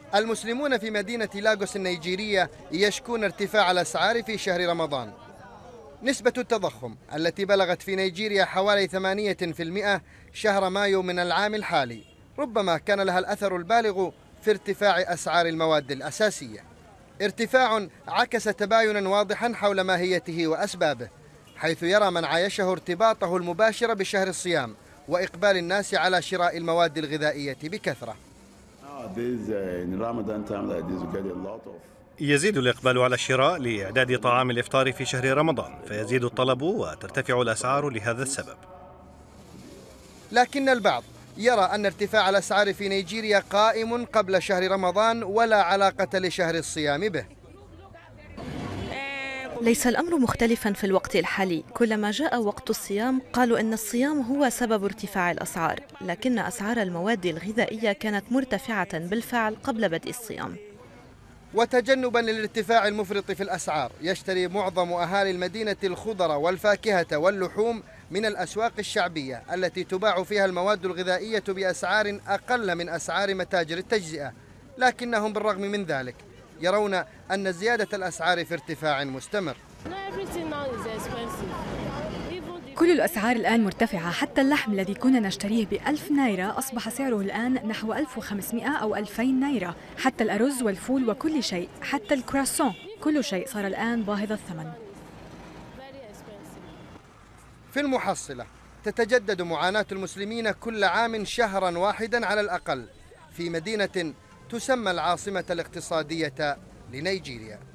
المسلمون في مدينة لاغوس النيجيرية يشكون ارتفاع الأسعار في شهر رمضان. نسبة التضخم التي بلغت في نيجيريا حوالي 8% شهر مايو من العام الحالي ربما كان لها الأثر البالغ في ارتفاع أسعار المواد الأساسية، ارتفاع عكس تباينا واضحا حول ماهيته وأسبابه، حيث يرى من عايشه ارتباطه المباشر بشهر الصيام وإقبال الناس على شراء المواد الغذائية بكثرة. يزيد الإقبال على الشراء لإعداد طعام الإفطار في شهر رمضان، فيزيد الطلب وترتفع الأسعار لهذا السبب. لكن البعض يرى أن ارتفاع الأسعار في نيجيريا قائم قبل شهر رمضان ولا علاقة لشهر الصيام به. ليس الأمر مختلفا في الوقت الحالي، كلما جاء وقت الصيام قالوا أن الصيام هو سبب ارتفاع الأسعار، لكن أسعار المواد الغذائية كانت مرتفعة بالفعل قبل بدء الصيام. وتجنبا للارتفاع المفرط في الأسعار يشتري معظم أهالي المدينة الخضر والفاكهة واللحوم من الأسواق الشعبية التي تباع فيها المواد الغذائية بأسعار أقل من أسعار متاجر التجزئة، لكنهم بالرغم من ذلك يرون أن زيادة الأسعار في ارتفاع مستمر. كل الأسعار الآن مرتفعة، حتى اللحم الذي كنا نشتريه ب1000 نايرة أصبح سعره الآن نحو 1500 أو 2000 نايرة، حتى الأرز والفول وكل شيء، حتى الكرواسون، كل شيء صار الآن باهظ الثمن. في المحصلة تتجدد معاناة المسلمين كل عام شهرا واحدا على الأقل في مدينة تسمى العاصمة الاقتصادية لنيجيريا.